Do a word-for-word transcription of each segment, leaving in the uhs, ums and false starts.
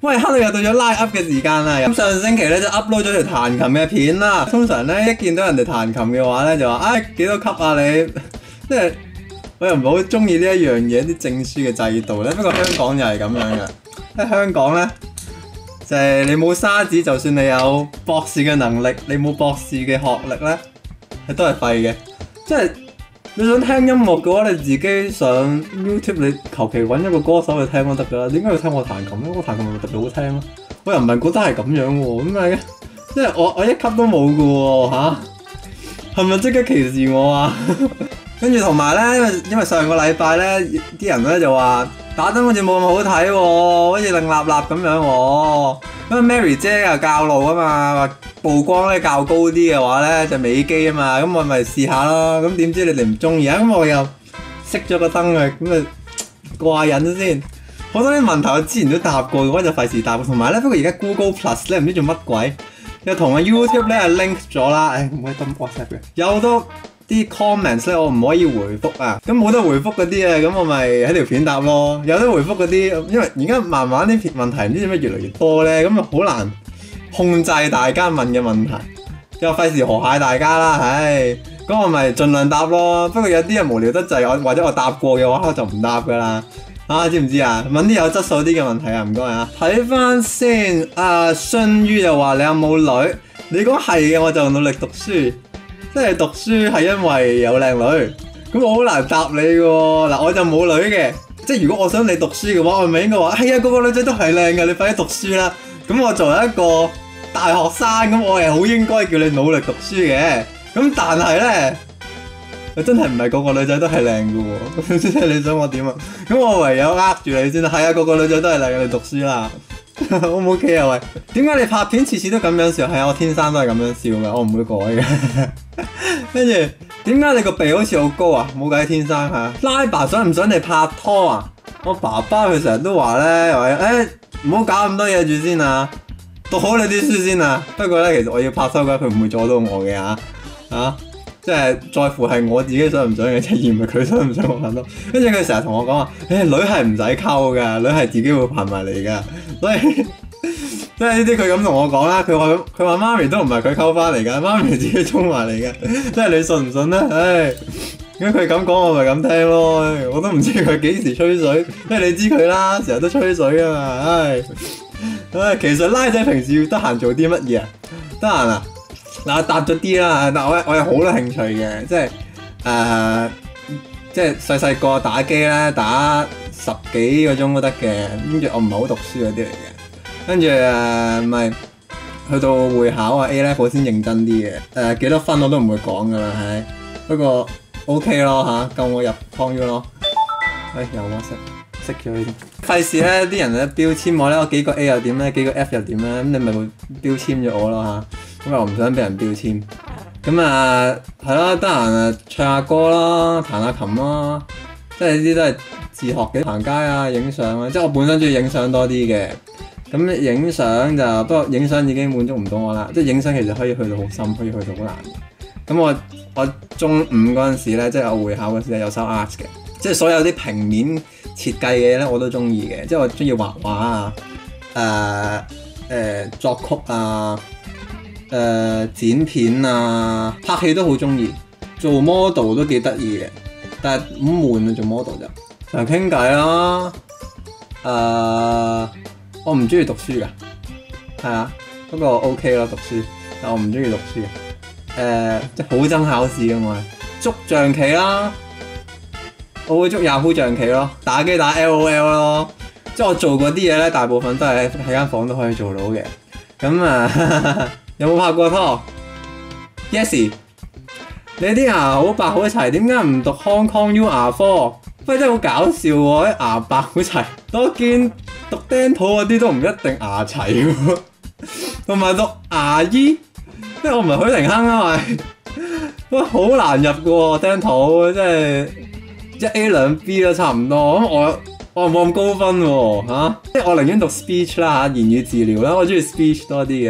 喂，哈！你又到咗拉 up 嘅時間啦。咁上星期咧就 upload 咗條彈琴嘅片啦。通常咧一見到人哋彈琴嘅話咧就話，唉、哎、幾多級啊你？即係我又唔係好中意呢一樣嘢，啲證書嘅制度咧。不過香港又係咁樣嘅。喺香港咧就係、是、你冇沙紙，就算你有博士嘅能力，你冇博士嘅學歷咧，係都係廢嘅。即係你想聽音樂嘅話，你自己上 YouTube， 你求其揾一個歌手去聽都得㗎啦。點解要聽我彈琴咧？我彈琴咪特別好聽咯。我又唔係覺得係咁樣喎，咁咪即係我我一級都冇㗎喎嚇，係咪即刻歧視我啊？跟住同埋咧，因為因為上個禮拜咧，啲人咧就話打燈好似冇咁好睇喎，好似令立立咁樣喎。因為 Mary 姐又教路啊嘛，話曝光咧較高啲嘅話咧就美肌啊嘛，咁我咪試下咯。咁點知你哋唔中意啊？咁我又熄咗個燈啊，咁啊過下癮先。好多啲問題我之前都答過，嘅話就費事答。同埋咧，不過而家 Google Plus 咧唔知做乜鬼，又同個 YouTube 咧係 link 咗啦。誒唔可以登 WhatsApp 嘅，有好多啲 comments 咧我唔可以回覆啊。咁冇得回覆嗰啲啊，咁我咪喺條片答咯。有得回覆嗰啲，因為而家慢慢啲問題唔知點解越嚟越多咧，咁啊好難控制大家問嘅問題，又費事河蟹大家啦，唉，咁我咪盡量答咯。不過有啲人無聊得滯，我或者我答過嘅話，我就唔答噶啦。啊，知唔知啊？問啲有質素啲嘅問題啊，唔該啊。睇翻先，啊信於就話你有冇女？你講係嘅，我就努力讀書。即係讀書係因為有靚女，咁我好難答你嘅喎。嗱，我就冇女嘅，即係如果我想你讀書嘅話，我咪應該話係啊，個個女仔都係靚嘅，你快啲讀書啦。咁我作為一個大學生，咁我係好應該叫你努力讀書嘅。咁但係咧，真係唔係個個女仔都係靚嘅喎。即係你想我點啊？咁我唯有呃住你先啦。係啊，個個女仔都係靚嘅，你讀書啦。O 唔 OK 啊？喂，點解你拍片次次都咁樣笑？係啊，我天生都係咁樣笑嘅，我唔會改嘅。跟住點解你個鼻好似好高啊？冇計，天生嚇。拉爸想唔想你拍拖啊？我爸爸佢成日都話咧，話誒唔好搞咁多嘢住先啊，讀好你啲書先啊。不過咧，其實我要拍拖嘅話，佢唔會阻到我嘅嚇嚇。即係在乎係我自己想唔想嘅啫，而唔係佢想唔想我拍拖。跟住佢成日同我講話，誒、欸、女係唔使溝㗎，女係自己會爬埋嚟㗎。所以即係呢啲佢咁同我講啦。佢話佢話媽咪都唔係佢溝翻嚟㗎，媽咪自己衝埋嚟㗎。即係你信唔信咧？唉，咁佢咁講我咪咁聽咯。我都唔知佢幾時吹水，因為你知佢啦，成日都吹水啊嘛。唉唉，其實拉仔平時要得閒做啲乜嘢啊？得閒啊？嗱，答咗啲啦，但我我有好多興趣嘅，即係誒、呃，即係細細個打機咧，打十幾個鐘都得嘅。跟住我唔係好讀書嗰啲嚟嘅，跟住誒咪去到會考啊 A level 先認真啲嘅。誒、呃、幾多分我都唔會講噶啦，係不過 OK 咯嚇，夠我入 Con U 咯。誒有 WhatsApp 熄咗呢啲，費事咧啲人咧標籤我咧，我幾個 A 又點咧，幾個 F 又點咧，咁你咪會標籤咗我咯嚇。咁我唔想俾人標籤，咁啊係咯，得閒啊唱下歌啦，彈下琴啦，即係呢啲都係自學嘅。行街啊，影相啊，即係我本身中意影相多啲嘅。咁影相就不過影相已經滿足唔到我啦，即係影相其實可以去到好深，可以去到好難。咁我我中五嗰陣時咧，即係我會考嗰時咧有修 art 嘅，即係所有啲平面設計嘅嘢咧我都中意嘅，即係我中意畫畫啊，誒、呃、誒、呃、作曲啊。誒、呃、剪片啊，拍戲都好中意，做 model 都幾得意嘅，但係好悶啊，做 model 就成日傾偈啦。誒、呃，我唔中意讀書㗎，係啊，不過 OK 咯讀書，但我唔中意讀書嘅。誒、呃，即係好憎考試嘅我係捉象棋啦，我會捉 Yahoo 象棋咯，打機打 L O L 咯，即係我做嗰啲嘢咧，大部分都係喺間房都可以做到嘅。咁啊〜有冇拍過拖 ？Yes， 你啲牙好白好齊，點解唔讀 Hong Kong U 牙科？喂，真係好搞笑喎！啲牙白好齊，我見讀 dental 嗰啲都唔一定牙齊喎。同埋讀牙醫，即係我唔係許廷鏗啊嘛。喂，好難入嘅喎 dental， 即係一 A 兩 B 都差唔多。咁我我冇咁高分喎嚇，即係我寧願讀 speech 啦嚇，言語治療啦，我中意 speech 多啲嘅。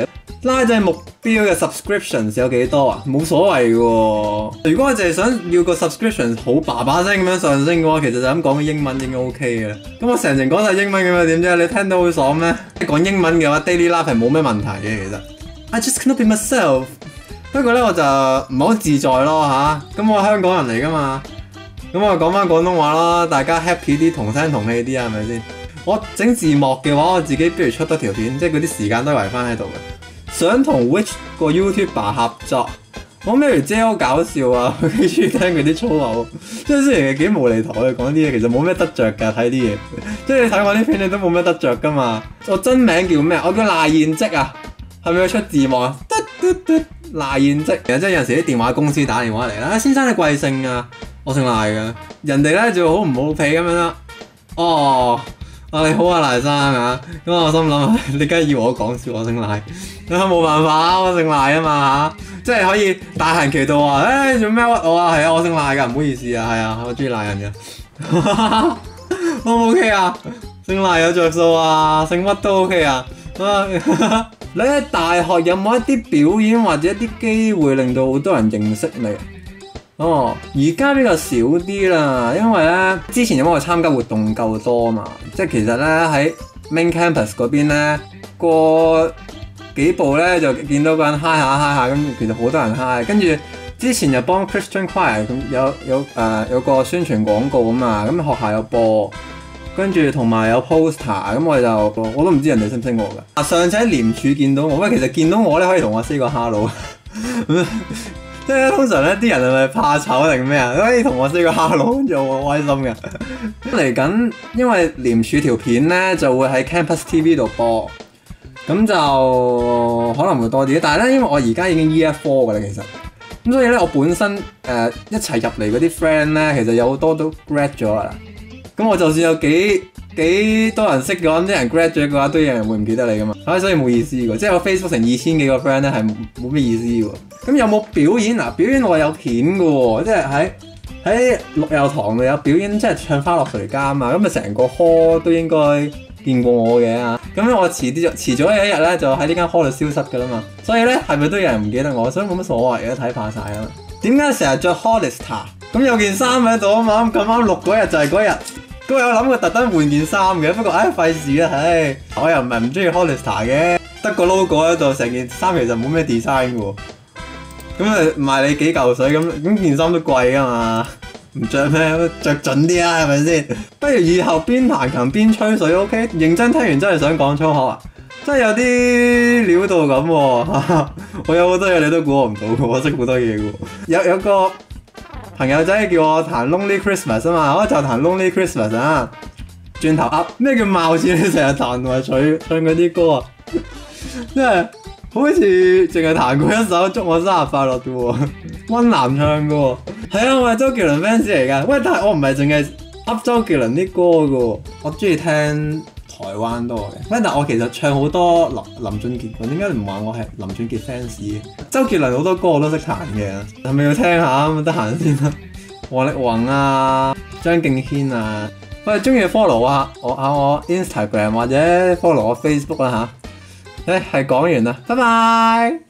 拉掣目標嘅 subscriptions 有幾多啊？冇所謂嘅喎。如果我淨係想要個 subscriptions 好叭叭聲咁樣上升嘅話，其實就咁講嘅英文已經 OK 嘅啦。咁我成程講晒英文咁樣點啫？你聽到好爽咩？講英文嘅話 ，daily life 係冇咩問題嘅其實。I just cannot be myself。不過咧我就唔係好自在咯吓。咁我係香港人嚟㗎嘛。咁我講翻廣東話啦，大家 happy 啲，同聲同氣啲啊，係咪先？我整字幕嘅話，我自己不如出多條片，即係嗰啲時間都圍翻喺度嘅。想同 which 個 YouTuber 合作，我 Mary 姐好搞笑啊！佢幾中意聽佢啲粗口，即係雖然係幾無厘頭嘅講啲嘢，其實冇咩得着㗎。睇啲嘢，即係你睇我啲片，你都冇咩得着㗎嘛。我真名叫咩？我叫賴燕積啊，係咪要出字幕啊？嘟嘟嘟，賴燕積。即係有陣時啲電話公司打電話嚟啦，先生你貴姓啊？我姓賴㗎。人哋咧就好唔好皮咁樣啦。哦。啊你好啊賴生啊，咁我心諗你梗係以為我講笑，我姓賴，咁冇辦法，我姓賴啊嘛嚇，即係可以大行其道話，誒做咩屈我啊？係啊，我姓賴㗎，唔好意思啊，係啊，我中意賴人㗎，O 唔 OK 啊？姓賴有着數啊，姓乜都 OK 啊。你喺大學有冇一啲表演或者一啲機會令到好多人認識你？哦，而家比較少啲啦，因為咧之前因為我參加活動夠多嘛，即係其實咧喺 main campus 嗰邊咧過幾步咧就見到個人 hi 下 hi 下，咁其實好多人 hi，跟住之前又幫 Christian Choir 咁有有誒、呃、有個宣傳廣告啊嘛，咁學校有播，跟住同埋有 poster， 咁我就我都唔知人哋識唔識我㗎。上次喺廉署見到我，喂，其實見到我咧可以同我 say 個 hello。即係通常咧，啲人係咪怕醜定咩啊？可以同我 say 個 hello，跟住我好開心嘅。嚟緊，因為廉署條片咧就會喺 Campus T V 度播，咁就可能會多啲。但係咧，因為我而家已經 Year Four 㗎啦，其實咁所以咧，我本身誒、呃、一齊入嚟嗰啲 friend 咧，其實有好多都 grad 咗㗎啦。咁我就算有幾幾多人識嘅話，啲人 grad 咗嘅話，都有人會唔記得你㗎嘛。所以冇意思㗎。即係我 Facebook 成二千幾個 friend 咧，係冇咩意思㗎。咁有冇表演啊？表演我有片嘅喎，即係喺喺陸佑堂度有表演，即係唱花落誰家啊嘛。咁咪成個 hall 都應該見過我嘅啊。咁我遲啲就遲咗有一日咧，就喺呢間 hall 度消失㗎啦嘛。所以咧係咪都有人唔記得我？所以冇乜所謂嘅，睇怕晒啊。點解成日着 Hollister？ 咁有件衫喺度啊嘛。咁咁啱錄嗰日就係嗰日。咁我有諗過特登換件衫嘅，不過唉費事啦，唉我又唔係唔中意 Hollister 嘅，得個 logo 喺度，成件衫其實冇咩 design 嘅喎。咁誒賣你幾嚿水咁，咁件衫都貴㗎嘛，唔着咩？着準啲啊，係咪先？不如以後邊彈琴邊吹水 ，OK？ 認真聽完真係想講粗口啊！真係有啲料到咁喎，我有好多嘢你都估我唔到嘅，我識好多嘢嘅喎。有有個朋友仔叫我彈 Lonely Christmas 啊嘛，我就彈 Lonely Christmas 啊。轉頭噏咩叫貌似你成日彈同埋唱唱嗰啲歌啊？即係。好似淨係彈過一首祝我生日快樂嘅喎，溫嵐唱嘅喎。係啊，我係周杰倫 fans 嚟㗎。喂，但係我唔係淨係噏周杰倫啲歌嘅喎，我中意聽台灣多嘅。喂，但係我其實唱好多林林俊傑嘅，點解你唔話我係林俊傑 fans？周杰倫好多歌我都識彈嘅，係咪要聽下咁得閒先啦？王力宏啊，張敬軒啊，喂，中意 follow 下我下我 Instagram 或者 follow 我 Facebook 啦嚇。誒，係講完啦，拜拜。